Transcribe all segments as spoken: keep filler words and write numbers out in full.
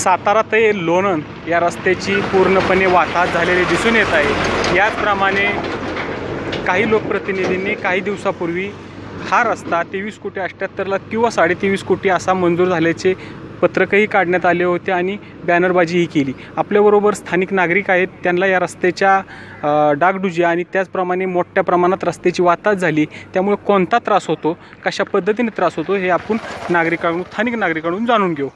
सातारा ते लोणंद या रस्त्याची पूर्णपणे वाताहत झालेली दिसून येत आहे। याचप्रमाणे काही लोकप्रतिनिधींनी काही दिवसापूर्वी हा रस्ता तेवीस कोटी अठ्ठ्याहत्तर लाख किंवा साडे तेवीस कोटी असा मंजूर झाल्याचे पत्रकही काढण्यात आले होते आणि बॅनरबाजीही केली। आपल्याबरोबर स्थानिक नागरिक आहेत, त्यांना या रस्त्याच्या डागडुजी आणि त्याचप्रमाणे मोठ्या प्रमाणात रस्त्याची वाताहत झाली, त्यामुळे कोणता त्रास होतो, कशा पद्धतीने त्रास होतो हे आपण नागरिकांकडून स्थानिक नागरिकांकडून जाणून घेऊ।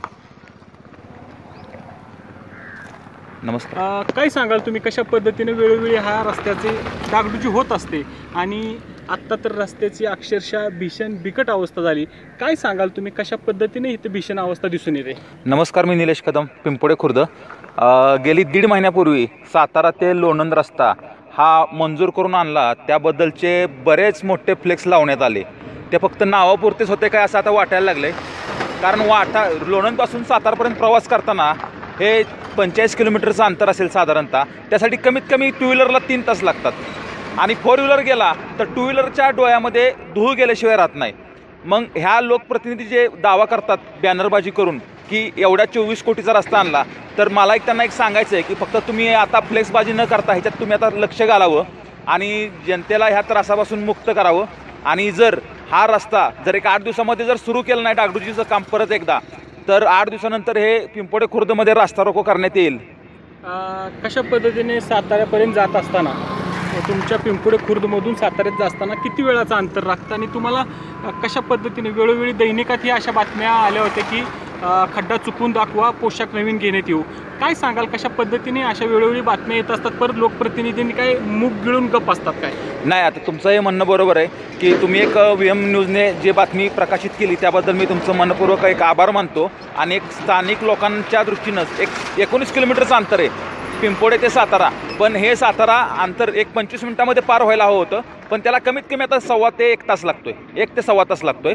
नमस्कार। काय सांगाल तुम्ही, कशा पद्धतीने वेळोवेळी हा रस्त्याची डागडुजी होत असते आणि आत्ता तर रस्त्याची अक्षरशः भीषण बिकट अवस्था झाली, काय सांगाल तुम्ही, कशा पद्धतीने इथे भीषण अवस्था दिसून येते? नमस्कार, मी निलेश कदम, पिंपोडे खुर्द। गेली दीड महिन्यापूर्वी सातारा ते लोणंद रस्ता हा मंजूर करून आणला, त्याबद्दलचे बरेच मोठे फ्लेक्स लावण्यात आले। ते फक्त नावापुरतेच होते काय असं आता वाटायला लागले, कारण वाटा लोणंदपासून सातारापर्यंत प्रवास करताना हे पंचेचाळीस किलोमीटरचं अंतर असेल साधारणतः, त्यासाठी कमीत कमी टू व्हीलरला तीन तास लागतात आणि फोर व्हीलर गेला तर टू व्हीलरच्या डोळ्यामध्ये धूळ गेल्याशिवाय राहत नाही। मग ह्या लोकप्रतिनिधी जे दावा करतात बॅनरबाजी करून की एवढ्या चोवीस कोटीचा रस्ता आणला, तर मला एक त्यांना एक सांगायचं आहे की फक्त तुम्ही आता फ्लेक्सबाजी न करता ह्याच्यात तुम्ही आता लक्ष घालावं आणि जनतेला ह्या त्रासापासून मुक्त करावं। आणि जर हा रस्ता जर एक आठ दिवसामध्ये जर सुरू केलं नाही डागडुजीचं काम परत एकदा, तर आठ दिवसानंतर हे पिंपोडे खुर्दमध्ये रस्ता रोको करण्यात येईल। कशा पद्धतीने साताऱ्यापर्यंत जात असताना, तुमच्या पिंपोडे खुर्दमधून साताऱ्यात जात असताना किती वेळाचं अंतर राखतं आणि तुम्हाला कशा पद्धतीने वेळोवेळी दैनिकातही अशा बातम्या आल्या होत्या की खड्डा चुकून दाखवा, पोशाख नवीन घेण्यात येऊ, काय सांगाल, कशा पद्धतीने अशा वेळोवेळी बातम्या येत असतात, परत लोकप्रतिनिधींनी काय मूग गिळून गप असतात काय? नाही, आता तुमचं हे म्हणणं बरोबर आहे की तुम्ही एक व्ही एम न्यूजने जे बातमी प्रकाशित केली त्याबद्दल मी तुमचं मनपूर्वक एक आभार मानतो। आणि एक स्थानिक लोकांच्या दृष्टीनंच एक एकोणीस किलोमीटरचं अंतर आहे पिंपोडे ते सातारा, पण हे सातारा अंतर एक पंचवीस मिनिटामध्ये पार व्हायला हवं होतं, पण त्याला कमीत कमी आता सव्वा ते एक तास लागतोय, एक ते सव्वा तास लागतोय।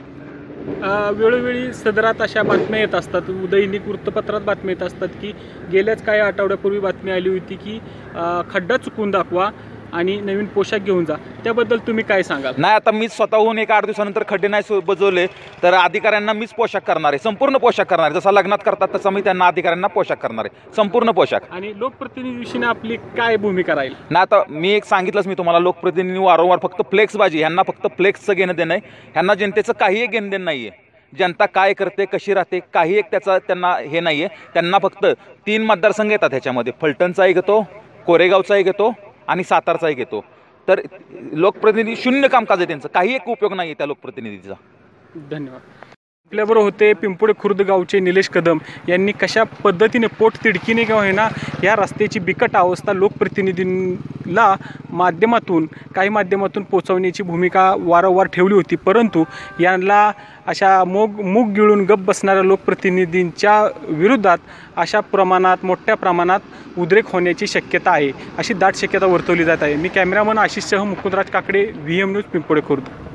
वेळोवेळी सदरात अशा बातम्या येत असतात, दैनिक वृत्तपत्रात बातम्या येत असतात की गेल्याच काही आठवड्यापूर्वी बातमी आली होती की खड्डा चुकून दाखवा आणि नवीन पोशाख घेऊन जा, त्याबद्दल तुम्ही काय सांगाल? नाही, आता मीच स्वतःहून एक आठ दिवसानंतर खड्डे नाही बजवले तर अधिकाऱ्यांना मीच पोशाख करणार आहे, संपूर्ण पोशाख करणार आहे, जसा लग्नात करतात तसा मी त्यांना अधिकाऱ्यांना पोशाख करणार आहे, संपूर्ण पोशाख। आणि लोकप्रतिनिधीशी आपली काय भूमिका राहील? ना, आता मी एक सांगितलंच मी तुम्हाला, लोकप्रतिनिधी वारंवार फक्त फ्लेक्सबाजी, ह्यांना फक्त फ्लेक्सचं घेणं देणं आहे, ह्यांना जनतेचं काही एक घेणं देणं नाही आहे। जनता काय करते, कशी राहते, काही एक त्याचा त्यांना हे नाही आहे। त्यांना फक्त तीन मतदारसंघ येतात, ह्याच्यामध्ये फलटणचा एक येतो, कोरेगावचा एक येतो आणि सातारचा एक येतो, तर लोकप्रतिनिधी शून्य कामकाज आहे त्यांचं, काही एक उपयोग नाही आहे त्या लोकप्रतिनिधीचा। धन्यवाद। आपल्याबरोबर होते पिंपोडे खुर्द गावचे निलेश कदम यांनी कशा पद्धतीने पोट तिडकीने का होईना या रस्त्याची बिकट अवस्था लोकप्रतिनिधींना माध्यमातून काही माध्यमातून पोचवण्याची भूमिका वारंवार ठेवली होती, परंतु यांना अशा मोग मूग गिळून गप बसणाऱ्या लोकप्रतिनिधींच्या विरोधात अशा प्रमाणात मोठ्या प्रमाणात उद्रेक होण्याची शक्यता आहे, अशी दाट शक्यता वर्तवली जात आहे। मी कॅमेरामन आशिषसह Mukundraj Kakade, V M news, Pimpode Khurd.